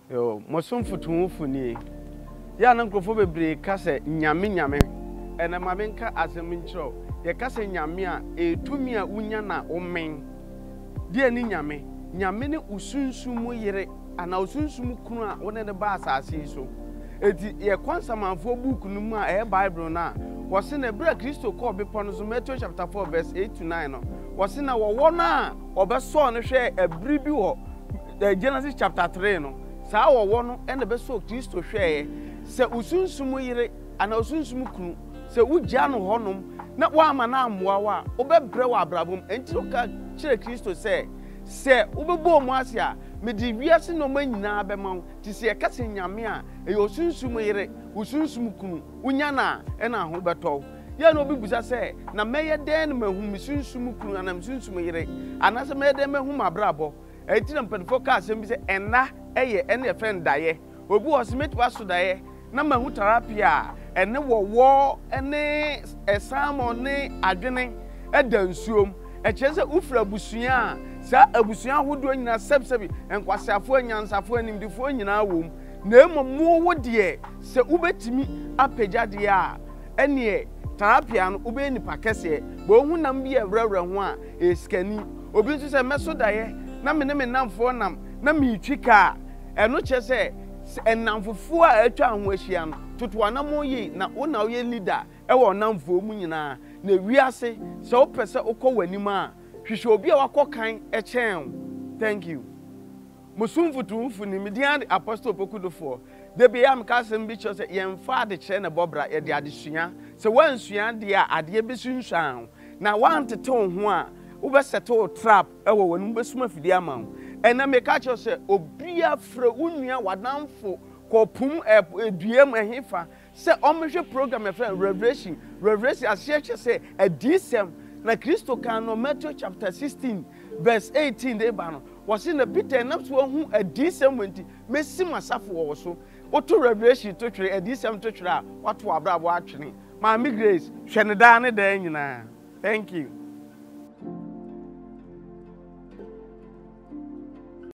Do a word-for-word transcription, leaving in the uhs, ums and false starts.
Yo, mosomfo tumfo ni. Ya na nkrofo bebre ka se nyame nyame. Ena ma menka asem nkyro. Ye ka se nyame a etumi a unya na omen. Die ni nyame. Nyame ne usunsumu yire ana usunsumu kunu a wone ne ba asase so. Eti ye kwansamanfo book no mu a e Bible na wo se na bra Kristo ko obepo no so Matthew chapter four verse eight to nine no. Wo se na wo wo na obeso no hwe abiri bi wo Genesis chapter three no. Sa wo wo no e na beso Kristo hwe se usunsumu yire ana usunsumu kunu se ugya no honom na wa ama na amoa wa obebre wa abrabom entiro ka kire Kristo se se ubebo mu ase a me di wiase no manyina abema ti se ka se nyame a e osunsumu yire usunsumu kunu unya na e na ho beto ye na obi busa se na meye den mahu misunsumu kunu ana misunsumu yire ana se meye den mahu mabrabo e ti na mpanfo ka asem bi se ena eye ene e fen daye obi wo se metwa so daye na mahu terapia ene wo wo ene esamo ne adwene eda nsuom e kyese ufra busua sa abusua hodo nyina sebsebi enkwasiafo anyansafo animdifo nyina wom na emmo wo de se ubetimi apegyade a ene terapia no ube nipa kese bo hu nam bi awrawra ho a eskani obi nso se meso daye na me ne me namfo nam na me twika eno kyese enamfofo a atwa ho ahia no totoa na mo yi na wo na wo ye leader e wo namfo mu nyina na wiase se wo pese ukọ wanima hwehwe obi a wakokan e chen. Thank you. Musumfu tumfu ni median apostle pokudofo de be am ka sem bi cho se yemfa de kire na bobra ye de adesua se wansua de a ade besunsuan na wantete ho a wo be settle trap e wo wonu besuma fidi ama ena me ka cho se obi afra unua wadanfo kopum eduam ehifa se omhwe program e friend Revelation Revelation asiache se adisem na Kristo kan no Matthew chapter sixteen verse eighteen de ba no was in the Peter na so hu adisem wenti mesim asafo wo so oto Revelation to twere adisem to twere a wato abrabo atwene Maame Grace hwe ne da ne da nyina. Thank you.